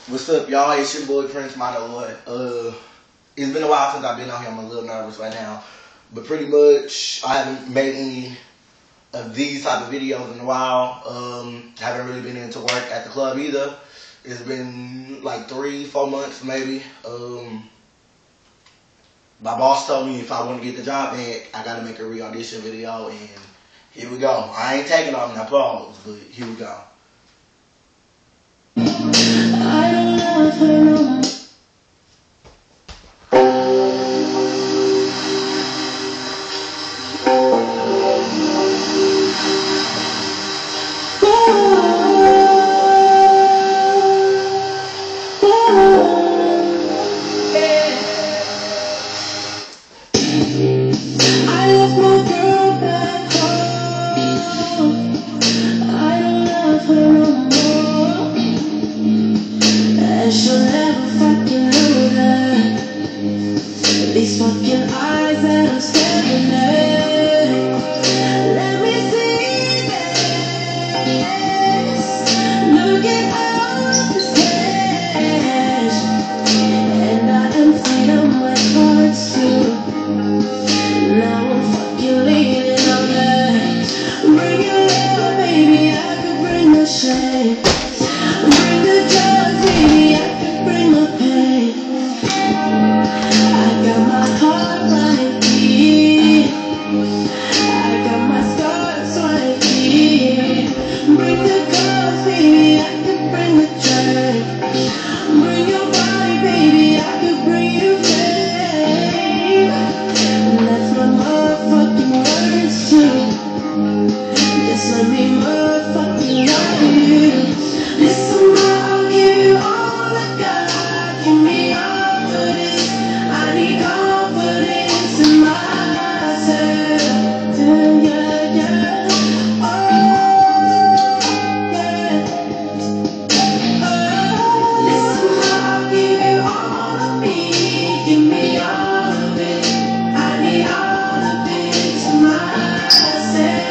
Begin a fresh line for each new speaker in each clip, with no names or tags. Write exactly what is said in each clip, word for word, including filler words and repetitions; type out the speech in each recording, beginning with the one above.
What's up, y'all? It's your boy Prince Mono. Uh, it's been a while since I've been on here. I'm a little nervous right now, but pretty much I haven't made any of these type of videos in a while. Um, haven't really been into work at the club either. It's been like three, four months maybe. Um, my boss told me if I want to get the job back, I got to make a re-audition video, and here we go. I ain't taking off my pause, but here we go.
I don't love her no more. I left my girl back home. I don't love her no more. And she'll never fucking know that. These fucking eyes that I'm staring at. Let me see this. Look at all this cash. And I emptied out my cards too. Now I'm fucking leaning on that. Bring your love, baby, I could bring the shame. Bring the drugs, baby, I could bring the pain. I got my heart right here. I got my scars right here. Bring the cars, baby, I could bring the drink. Bring your body, baby, I could bring you fame. That's my motherfucking words too. Just let me motherfucking love you. Listen, I'll give you all I got. Give me all of this. I need confidence in myself. Yeah, yeah, yeah. Oh, yeah. Oh, listen, I'll give you all of me. Give me all of it. I need all of it to myself.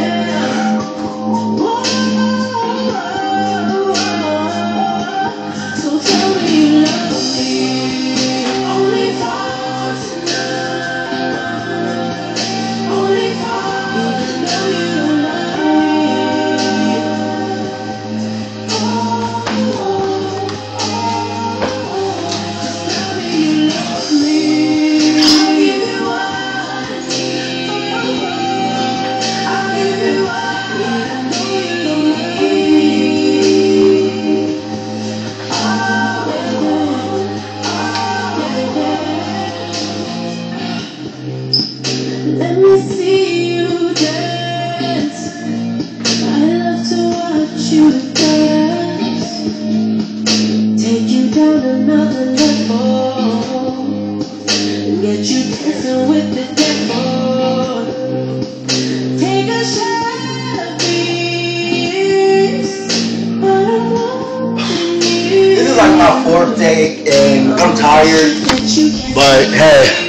So tell me you love me, only for tonight, only for even though you don't love me. Oh, oh, oh, just tell me you love me. I'll give you what I need. I'll give you what I need. I know you don't love me. Oh, let me see you dance. I love to watch you dance. Take you down another level. Get you dancing with the devil. Take a shot of peace. But I'm wanting you.
This is like my fourth take, and I'm tired, but hey.